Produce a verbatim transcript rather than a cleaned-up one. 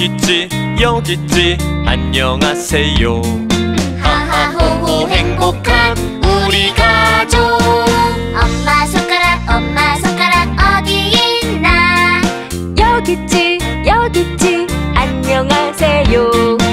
여깄지 여깄지 안녕하세요. 하하호호 행복한 우리 가족. 엄마 손가락 엄마 손가락 어디 있나? 여깄지 여깄지 안녕하세요.